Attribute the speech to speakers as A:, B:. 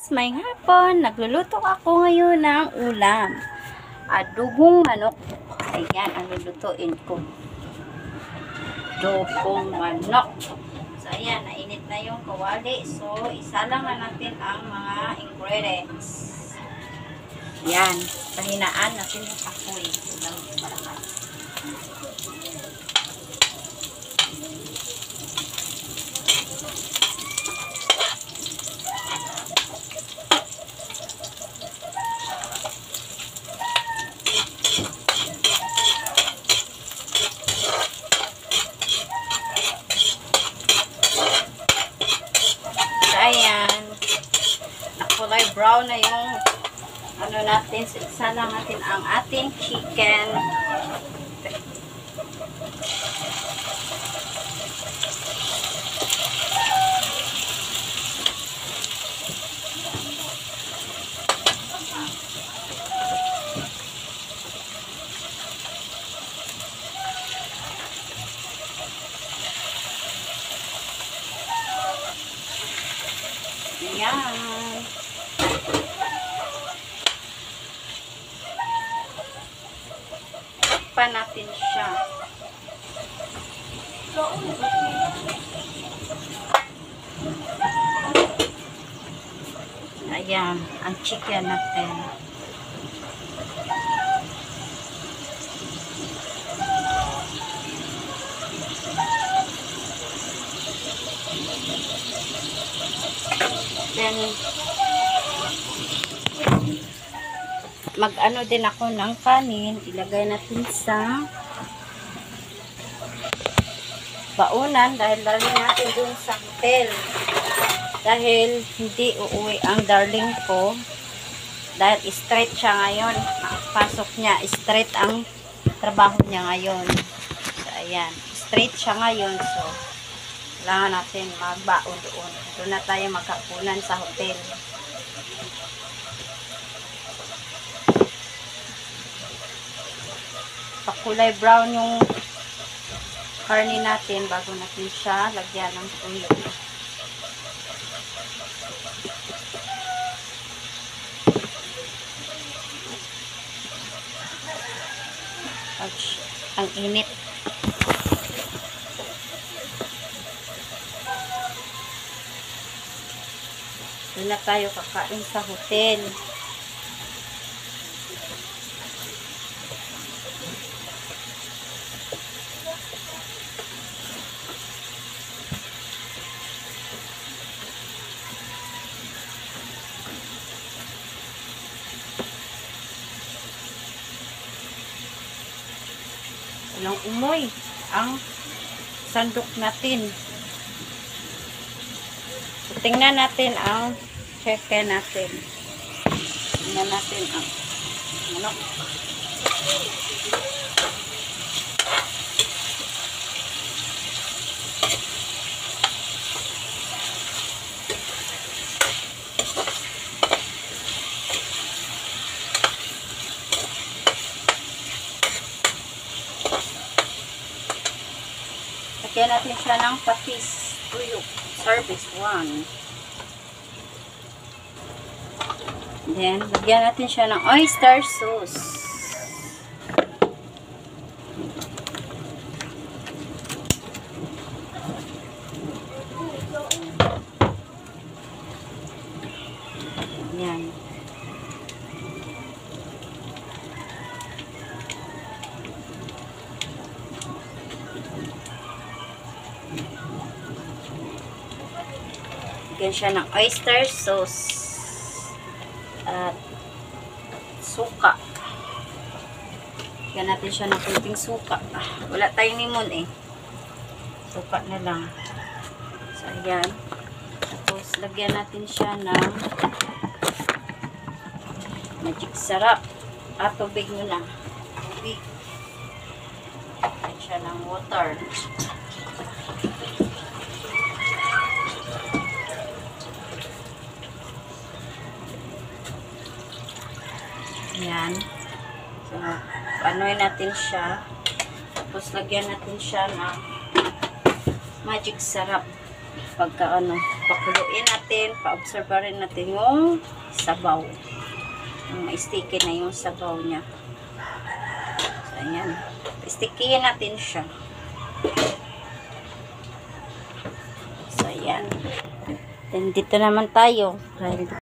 A: May hapon, nagluluto ako ngayon ng ulam. Adobong manok. Ayan, ang lulutuin ko. Adobong manok. So, ayan, nainit na yung kawali. So, isa lang na natin ang mga ingredients. Ayan, pahinaan natin yung apoy. Ulang parahan. Ayan, nakulay brown na yung ano natin, isa lang natin ang ating chicken. Ayan. Pa natin siya. Ayan, ang chicken natin. Then, mag-ano din ako ng kanin. Ilagay natin sa baunan dahil dali natin dun sa hotel. Dahil hindi uuwi ang darling ko. Dahil straight siya ngayon. Pasok niya, straight ang trabaho niya ngayon. So, ayan. Straight siya ngayon. So, kailangan natin magbaon doon. Doon na tayo magkapunan sa hotel. Pakulay brown yung karne natin bago natin siya lagyan ng tuyo. Ouch, ang init. Doon na tayo kakain sa hotel. Walang umoy ang sandok natin. So, tingnan natin ang chicken natin. Tingnan natin ang manok. Lagyan natin siya ng patis, tuyo, service 1. Then, lagyan natin siya ng oyster sauce. Yan. Lagyan siya ng oyster sauce at suka. Lagyan natin siya ng kunting suka. Wala tayong limon eh. Suka na lang. So, ayan. Tapos, lagyan natin siya ng magic sarap. At tubig muna. Tubig. Lagyan siya ng water. Ayan. So, panuin natin siya. Tapos, lagyan natin siya ng magic sarap. pagka ano, pakuluin natin, pa-observe rin natin yung sabaw. Sticky na yung sabaw niya. So, ayan. Stickyhin natin siya. So, ayan. Then, dito naman tayo.